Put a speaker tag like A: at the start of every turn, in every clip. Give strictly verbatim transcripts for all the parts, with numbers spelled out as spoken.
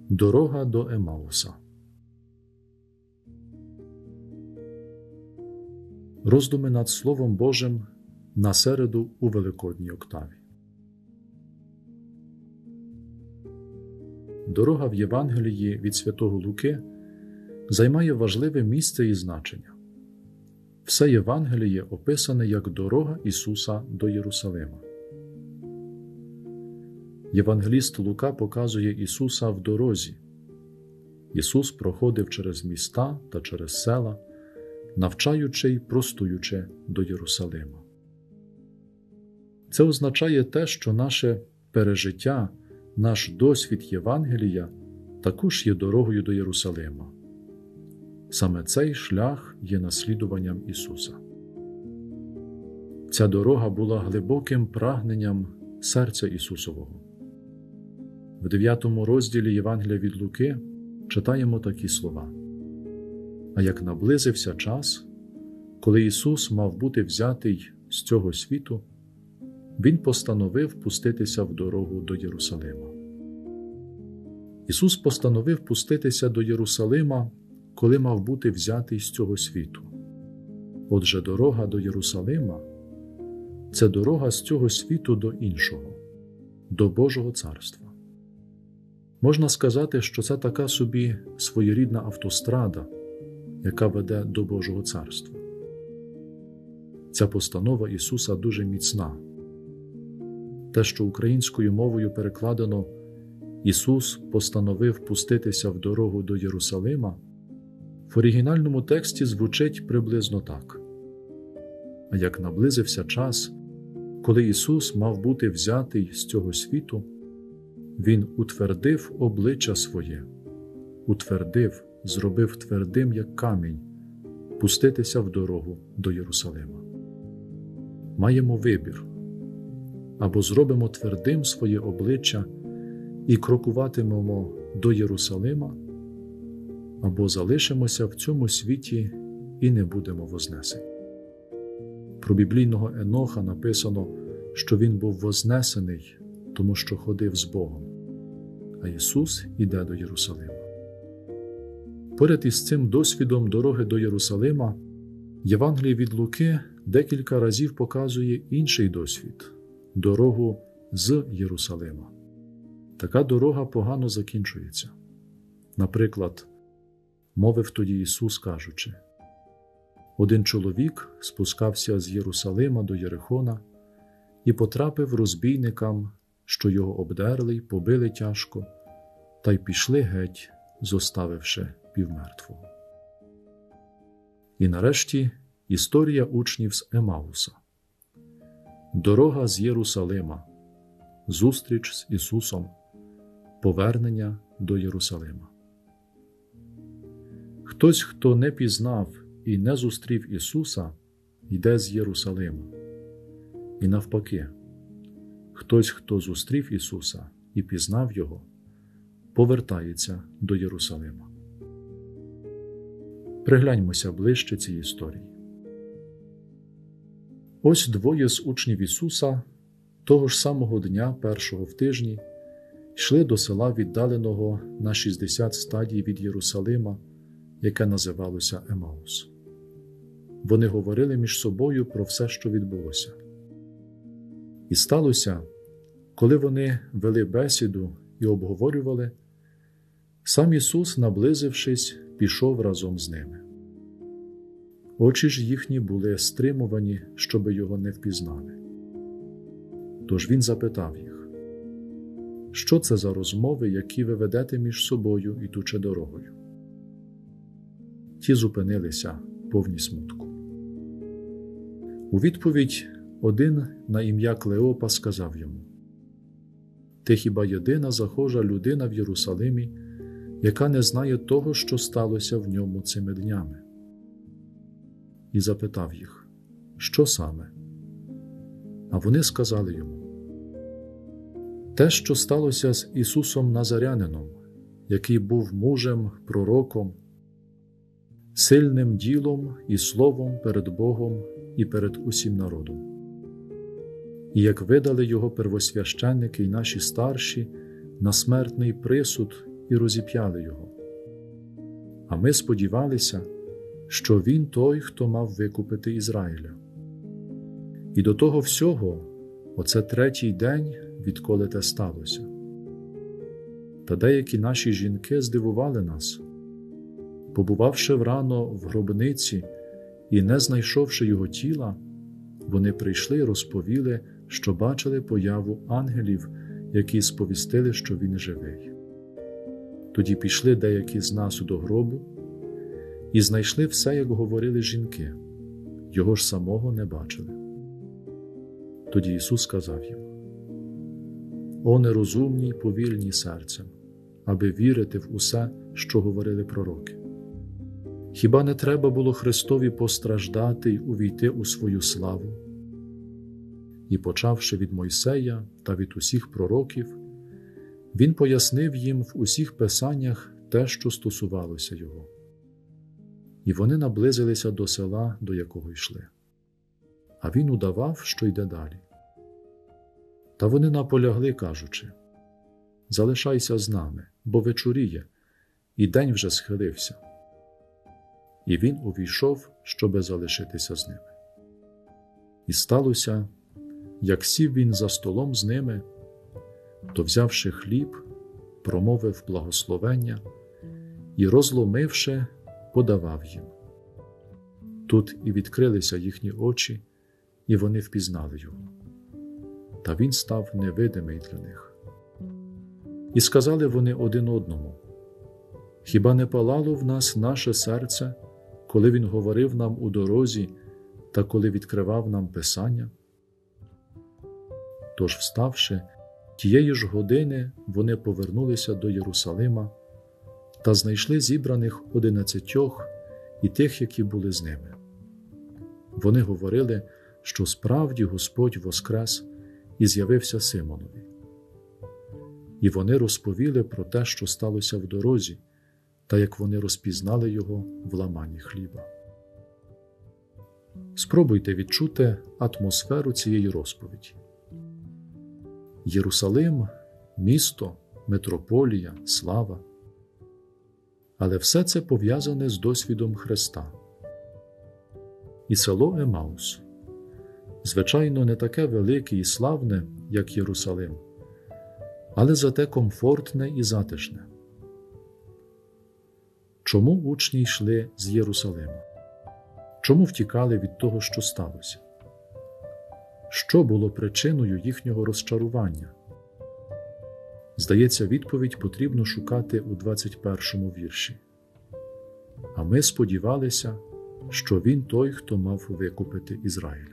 A: Дорога до Емауса. Роздуми над Словом Божим на середу у Великодній октаві. Дорога в Євангелії від святого Луки займає важливе місце і значення. Все Євангеліє описане як дорога Ісуса до Єрусалима. Євангеліст Лука показує Ісуса в дорозі. Ісус проходив через міста та через села, навчаючи й простуючи до Єрусалима. Це означає те, що наше пережиття, наш досвід Євангелія також є дорогою до Єрусалима. Саме цей шлях є наслідуванням Ісуса. Ця дорога була глибоким прагненням серця Ісусового. В дев'ятому розділі Євангелія від Луки читаємо такі слова. «А як наблизився час, коли Ісус мав бути взятий з цього світу, Він постановив пуститися в дорогу до Єрусалима». Ісус постановив пуститися до Єрусалима, коли мав бути взятий з цього світу. Отже, дорога до Єрусалима – це дорога з цього світу до іншого, до Божого Царства. Можна сказати, що це така собі своєрідна автострада, яка веде до Божого Царства. Ця постанова Ісуса дуже міцна. Те, що українською мовою перекладено «Ісус постановив пуститися в дорогу до Єрусалима», в оригінальному тексті звучить приблизно так. «А як наблизився час, коли Ісус мав бути взятий з цього світу, Він утвердив обличчя своє, утвердив, зробив твердим, як камінь, пуститися в дорогу до Єрусалима». Маємо вибір. Або зробимо твердим своє обличчя і крокуватимемо до Єрусалима, або залишимося в цьому світі і не будемо вознесені. Про біблійного Еноха написано, що він був вознесений, тому що ходив з Богом, а Ісус іде до Єрусалима. Поряд із цим досвідом дороги до Єрусалима Євангеліє від Луки декілька разів показує інший досвід – дорогу з Єрусалима. Така дорога погано закінчується. Наприклад, мовив тоді Ісус, кажучи: «Один чоловік спускався з Єрусалима до Єрихона і потрапив розбійникам, що його обдерли й побили тяжко, та й пішли геть, зоставивши півмертвого». І нарешті історія учнів з Емауса. Дорога з Єрусалима, зустріч з Ісусом, повернення до Єрусалима. Хтось, хто не пізнав і не зустрів Ісуса, йде з Єрусалима. І навпаки, хтось, хто зустрів Ісуса і пізнав Його, повертається до Єрусалима. Пригляньмося ближче цій історії. Ось двоє з учнів Ісуса того ж самого дня, першого в тижні, йшли до села, віддаленого на шістдесят стадій від Єрусалима, яке називалося Емаус. Вони говорили між собою про все, що відбулося. І сталося, коли вони вели бесіду і обговорювали, сам Ісус, наблизившись, пішов разом з ними. Очі ж їхні були стримувані, щоби його не впізнали. Тож він запитав їх: «Що це за розмови, які ви ведете між собою, ідучи дорогою?» Ті зупинилися, повні смутку. У відповідь один на ім'я Клеопа сказав йому: «Ти хіба єдина захожа людина в Єрусалимі, яка не знає того, що сталося в ньому цими днями?» І запитав їх: «Що саме?» А вони сказали йому: «Те, що сталося з Ісусом Назарянином, який був мужем, пророком, сильним ділом і словом перед Богом і перед усім народом. І як видали його первосвященники й наші старші на смертний присуд і розіп'яли його. А ми сподівалися, що він той, хто мав викупити Ізраїля. І до того всього, оце третій день, відколи те сталося. Та деякі наші жінки здивували нас. Побувавши врано в гробниці і не знайшовши його тіла, вони прийшли і розповіли, що бачили появу ангелів, які сповістили, що він живий. Тоді пішли деякі з нас до гробу і знайшли все, як говорили жінки, його ж самого не бачили. Тоді Ісус сказав їм: «О нерозумні й повільні серцем, аби вірити в усе, що говорили пророки. Хіба не треба було Христові постраждати й увійти у свою славу?» І, почавши від Мойсея та від усіх пророків, він пояснив їм в усіх писаннях те, що стосувалося його. І вони наблизилися до села, до якого йшли. А він удавав, що йде далі. Та вони наполягли, кажучи: «Залишайся з нами, бо вечоріє, і день вже схилився». І він увійшов, щоби залишитися з ними. І сталося, як сів він за столом з ними, то, взявши хліб, промовив благословення і, розломивши, подавав їм. Тут і відкрилися їхні очі, і вони впізнали його. Та він став невидимий для них. І сказали вони один одному: «Хіба не палало в нас наше серце, коли він говорив нам у дорозі та коли відкривав нам Писання?» Тож, вставши, тієї ж години вони повернулися до Єрусалима та знайшли зібраних одинадцятьох і тих, які були з ними. Вони говорили, що справді Господь воскрес і з'явився Симонові. І вони розповіли про те, що сталося в дорозі, та як вони розпізнали його в ламанні хліба. Спробуйте відчути атмосферу цієї розповіді. Єрусалим – місто, метрополія, слава. Але все це пов'язане з досвідом Христа. І село Емаус. Звичайно, не таке велике і славне, як Єрусалим, але зате комфортне і затишне. Чому учні йшли з Єрусалима? Чому втікали від того, що сталося? Що було причиною їхнього розчарування? Здається, відповідь потрібно шукати у двадцять першому вірші. «А ми сподівалися, що він той, хто мав викупити Ізраїля».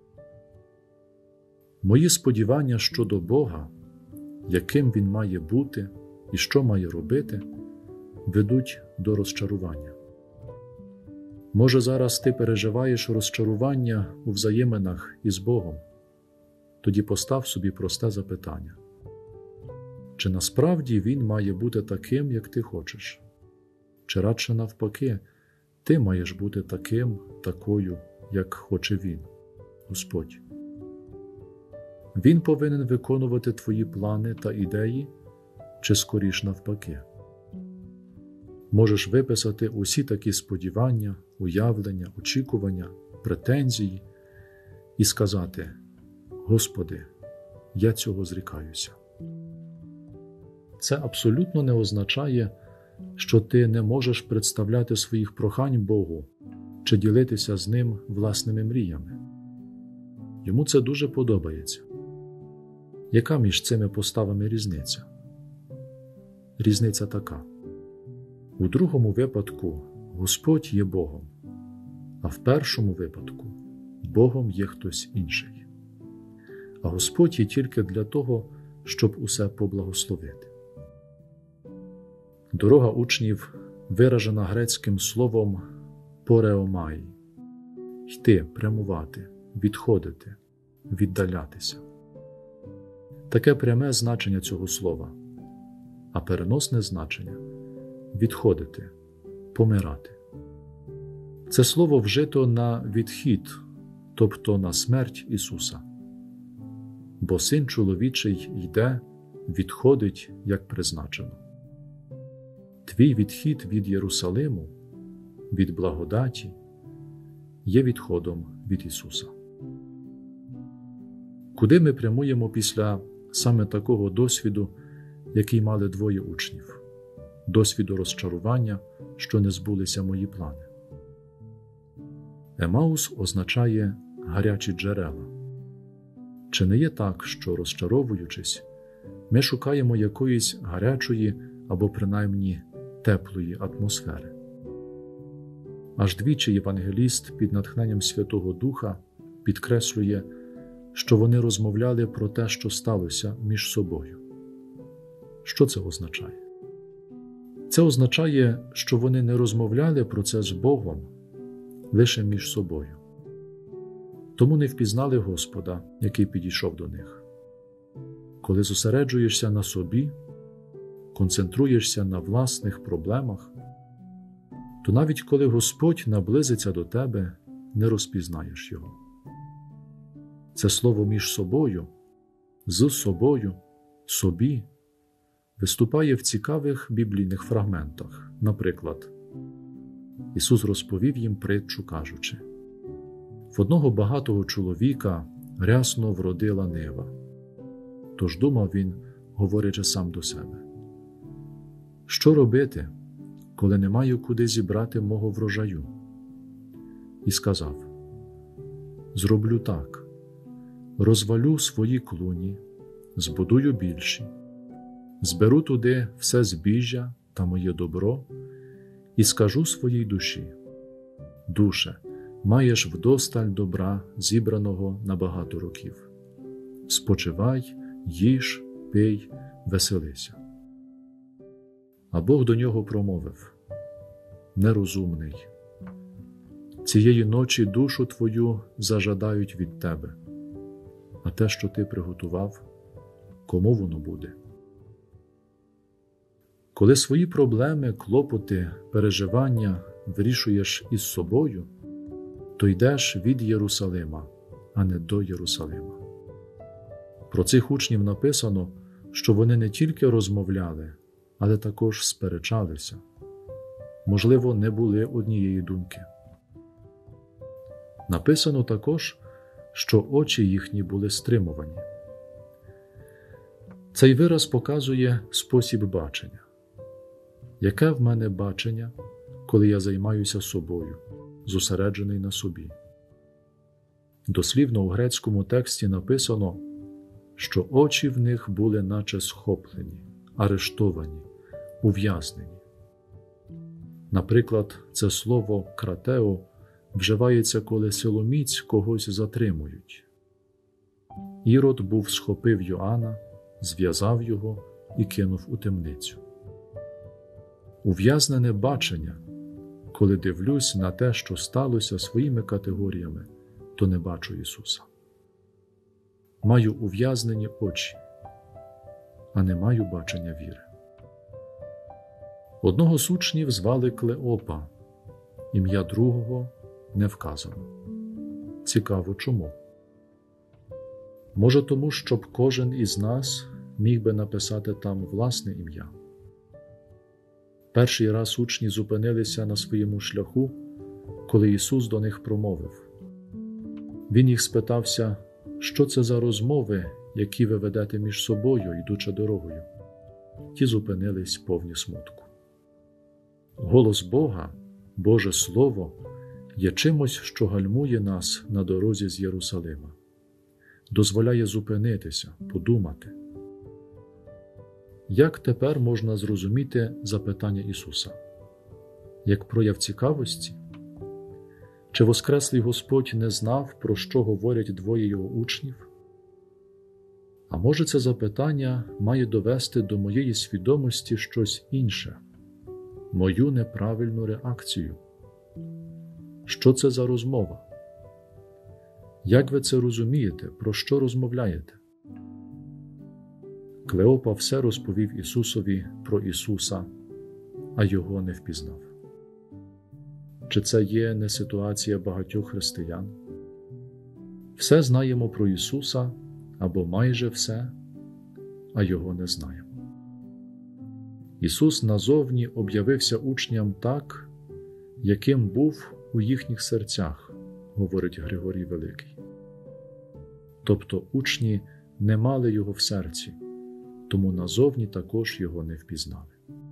A: Мої сподівання щодо Бога, яким він має бути і що має робити, ведуть до розчарування. Може, зараз ти переживаєш розчарування у взаєминах із Богом? Тоді постав собі просте запитання. Чи насправді він має бути таким, як ти хочеш? Чи радше навпаки, ти маєш бути таким, такою, як хоче він, Господь? Він повинен виконувати твої плани та ідеї, чи скоріш навпаки? Можеш виписати усі такі сподівання, уявлення, очікування, претензії і сказати: «Господи, я цього зрікаюся». Це абсолютно не означає, що ти не можеш представляти своїх прохань Богу чи ділитися з Ним власними мріями. Йому це дуже подобається. Яка між цими поставами різниця? Різниця така. У другому випадку Господь є Богом, а в першому випадку Богом є хтось інший. А Господь є тільки для того, щоб усе поблагословити. Дорога учнів виражена грецьким словом «пореомай» – йти, прямувати, відходити, віддалятися. Таке пряме значення цього слова, а переносне значення – відходити, помирати. Це слово вжито на відхід, тобто на смерть Ісуса. Бо Син чоловічий йде, відходить, як призначено. Твій відхід від Єрусалиму, від благодаті, є відходом від Ісуса. Куди ми прямуємо після саме такого досвіду, який мали двоє учнів? Досвіду розчарування, що не збулися мої плани. Емаус означає гарячі джерела. Чи не є так, що, розчаровуючись, ми шукаємо якоїсь гарячої або принаймні теплої атмосфери? Аж двічі євангеліст під натхненням Святого Духа підкреслює, що вони розмовляли про те, що сталося між собою. Що це означає? Це означає, що вони не розмовляли про це з Богом, лише між собою. Тому не впізнали Господа, який підійшов до них. Коли зосереджуєшся на собі, концентруєшся на власних проблемах, то навіть коли Господь наблизиться до тебе, не розпізнаєш Його. Це слово «між собою», «з собою», «собі» виступає в цікавих біблійних фрагментах. Наприклад, Ісус розповів їм притчу, кажучи: «В одного багатого чоловіка рясно вродила нива. Тож думав він, говорячи сам до себе: що робити, коли не маю куди зібрати мого врожаю? І сказав: зроблю так, розвалю свої клуні, збудую більші, зберу туди все збіжжя та моє добро і скажу своїй душі: душе, маєш вдосталь добра, зібраного на багато років. Спочивай, їж, пий, веселися. А Бог до нього промовив: нерозумний, цієї ночі душу твою зажадають від тебе, а те, що ти приготував, кому воно буде? Коли свої проблеми, клопоти, переживання вирішуєш із собою, то йдеш від Єрусалима, а не до Єрусалима. Про цих учнів написано, що вони не тільки розмовляли, але також сперечалися. Можливо, не були однієї думки. Написано також, що очі їхні були стримувані. Цей вираз показує спосіб бачення. Яке в мене бачення, коли я займаюся собою, зосереджений на собі? Дослівно у грецькому тексті написано, що очі в них були наче схоплені, арештовані, ув'язнені. Наприклад, це слово «кратео» вживається, коли силоміць когось затримують. Ірод був схопив Йоанна, зв'язав його і кинув у темницю. Ув'язнене бачення, коли дивлюсь на те, що сталося своїми категоріями, то не бачу Ісуса. Маю ув'язнені очі, а не маю бачення віри. Одного з учнів звали Клеопа, ім'я другого не вказано. Цікаво, чому? Може тому, щоб кожен із нас міг би написати там власне ім'я. Перший раз учні зупинилися на своєму шляху, коли Ісус до них промовив. Він їх спитався: що це за розмови, які ви ведете між собою, йдучи дорогою? Ті зупинились повні смутку. Голос Бога, Боже Слово, є чимось, що гальмує нас на дорозі з Єрусалима, дозволяє зупинитися, подумати. Як тепер можна зрозуміти запитання Ісуса? Як прояв цікавості? Чи воскреслий Господь не знав, про що говорять двоє його учнів? А може, це запитання має довести до моєї свідомості щось інше, мою неправильну реакцію? Що це за розмова? Як ви це розумієте, про що розмовляєте? Клеопа все розповів Ісусові про Ісуса, а його не впізнав. Чи це є не ситуація багатьох християн? Все знаємо про Ісуса, або майже все, а Його не знаємо. Ісус назовні об'явився учням так, яким був у їхніх серцях, говорить Григорій Великий. Тобто учні не мали Його в серці, тому назовні також Його не впізнали.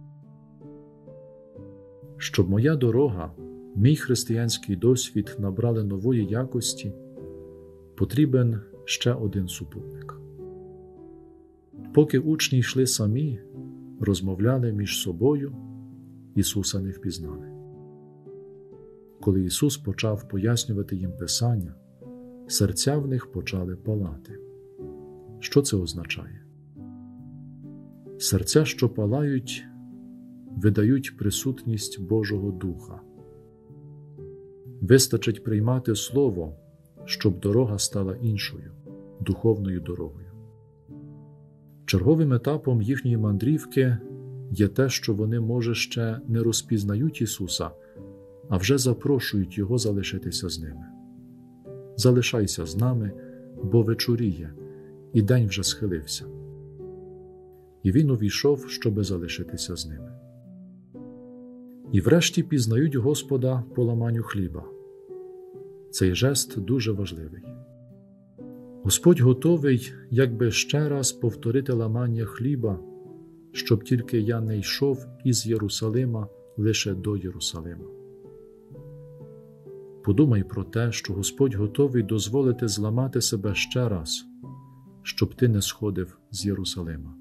A: Щоб моя дорога, мій християнський досвід набрали нової якості, потрібен ще один супутник. Поки учні йшли самі, розмовляли між собою, Ісуса не впізнали. Коли Ісус почав пояснювати їм Писання, серця в них почали палати. Що це означає? Серця, що палають, видають присутність Божого Духа. Вистачить приймати Слово, щоб дорога стала іншою, духовною дорогою. Черговим етапом їхньої мандрівки є те, що вони, може, ще не розпізнають Ісуса, а вже запрошують Його залишитися з ними. «Залишайся з нами, бо вечоріє, і день вже схилився». І Він увійшов, щоби залишитися з ними. І врешті пізнають Господа по ламанню хліба. Цей жест дуже важливий. Господь готовий, якби ще раз повторити ламання хліба, щоб тільки я не йшов із Єрусалима лише до Єрусалима. Подумай про те, що Господь готовий дозволити зламати себе ще раз, щоб ти не сходив з Єрусалима.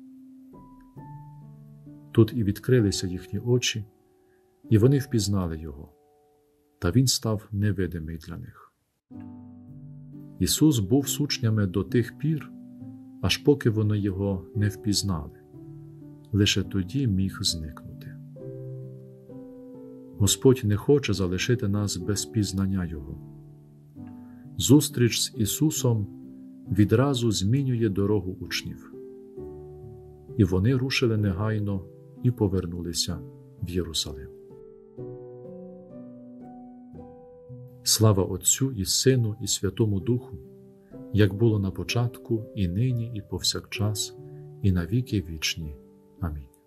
A: Тут і відкрилися їхні очі, і вони впізнали Його, та Він став невидимий для них. Ісус був з учнями до тих пір, аж поки вони Його не впізнали. Лише тоді міг зникнути. Господь не хоче залишити нас без пізнання Його. Зустріч з Ісусом відразу змінює дорогу учнів. І вони рушили негайно і повернулися в Єрусалим. Слава Отцю і Сину і Святому Духу, як було на початку, і нині, і повсякчас, і на віки вічні. Амінь.